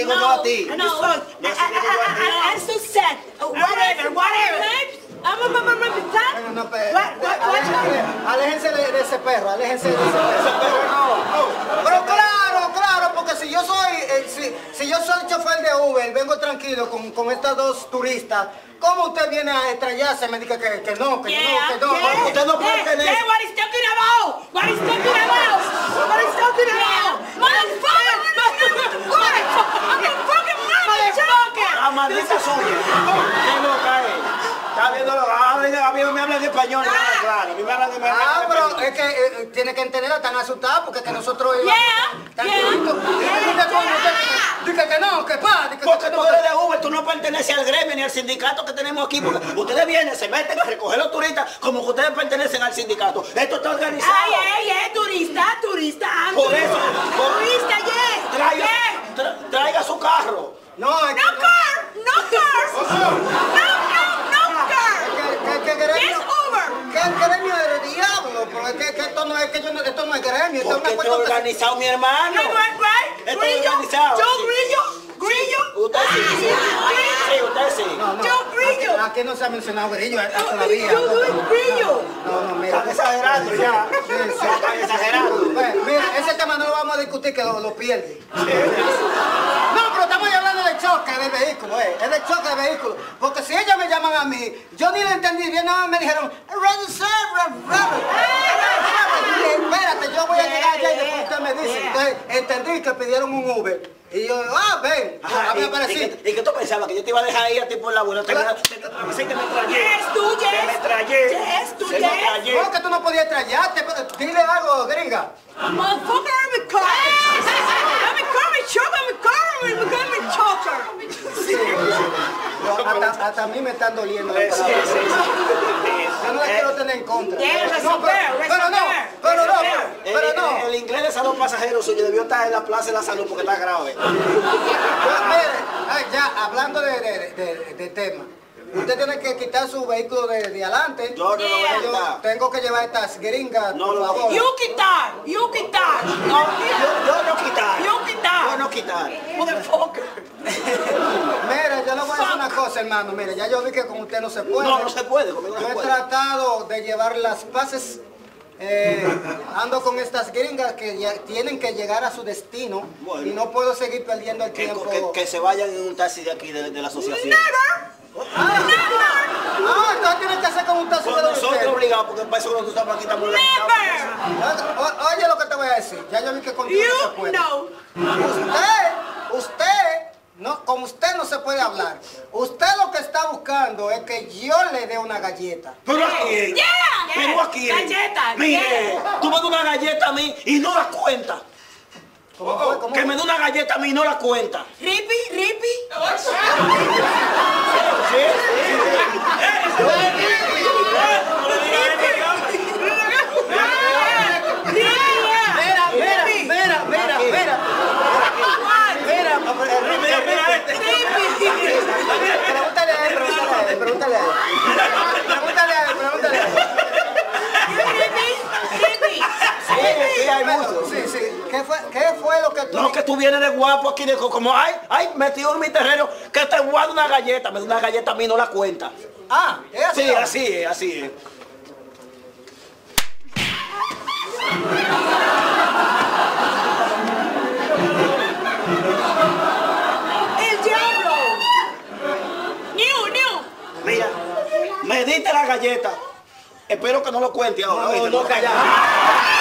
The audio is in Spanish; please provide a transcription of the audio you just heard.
digo yo a ti. No, I'm so sad. Whatever. Aléjense de ese perro, aléjense de ese perro. Pero claro, porque si yo soy chofer de Uber, vengo tranquilo con estas dos turistas, ¿cómo usted viene a estrellarse? Me dice que no. Usted no pertenece. What is talking about? La maldita suya. Está viendo, a mí me hablan español, claro. A mí me hablan español. Pero es que tiene que entender, están asustados porque que nosotros Dice que no, que pa. Porque tú eres de Uber, tú no perteneces al gremio ni al sindicato que tenemos aquí. Porque ustedes vienen, se meten a recoger los turistas como que ustedes pertenecen al sindicato. Esto está organizado. Turista. Por eso. Turista, Traiga su carro. No car. ¿Qué gremio? ¿Qué gremio del diablo? Porque esto no es gremio, esto es porque esto es organizado, mi hermano. Esto es organizado. Grillo. Usted sí. Sí, usted sí. No, aquí no se ha mencionado grillo todavía. Grillo. No, mira. Están exagerando ya. Están exagerando. Mira, ese tema no lo vamos a discutir que lo pierde. No, pero estamos hablando del choque de vehículo, es del choque de vehículo. Porque si ellos me llaman a mí, yo ni le entendí bien, nada más me dijeron, espérate, yo voy a llegar allá y después usted me dice. Entonces entendí que pidieron un Uber. Y yo, ven, a mí me pareció. ¿Y qué tú pensabas? ¿Que yo te iba a dejar ahí a ti por la buena? Te atravesé y te metrallé. No, que tú no podías estrellarte. Dile algo, gringa. Motherfucker, I'm a car. Hasta a mí me están doliendo. Sí. Yo no la quiero tener en contra. Pero no. El inglés de salud pasajero suyo debió estar en la plaza de la salud porque está grave. Mire, ya hablando de tema. Usted tiene que quitar su vehículo de adelante. Yo no lo voy a quitar. Tengo que llevar estas gringas. No lo favor. You quitar. Yo no quitar. Motherfucker. Mira, yo le voy a decir una cosa, hermano. Mire, ya yo vi que con usted no se puede. No se puede. Conmigo no Yo se he puede. tratado de llevar las paces. Ando con estas gringas que ya tienen que llegar a su destino. Bueno. Y no puedo seguir perdiendo el tiempo. Que se vayan en un taxi de aquí, de la asociación. Entonces tienes que hacer como un taxi Pues de nosotros usted. obligados, porque para eso nosotros estamos aquí, estamos Oye lo que te voy a decir. Ya yo vi que contigo no se puede. Usted, no, con usted no se puede hablar. Usted lo que está buscando es que yo le dé una galleta. Pero aquí. Pero aquí. Galleta. Mire, tú me das una galleta a mí y no la cuenta. ¿Cómo? Que me dé una galleta a mí y no la cuenta. Rippy. Pregúntale a él. Sí, hay mucho. Sí. ¿Qué fue lo que tú... No, que tú vienes de guapo aquí, como, ay, metido en mi terreno, que te voy a dar una galleta. Me da una galleta a mí, no la cuenta. ¿Es así? Sí, así es. El diablo. New. Mira, me diste la galleta. Espero que no lo cuente ahora. No, ¿oíste? calla.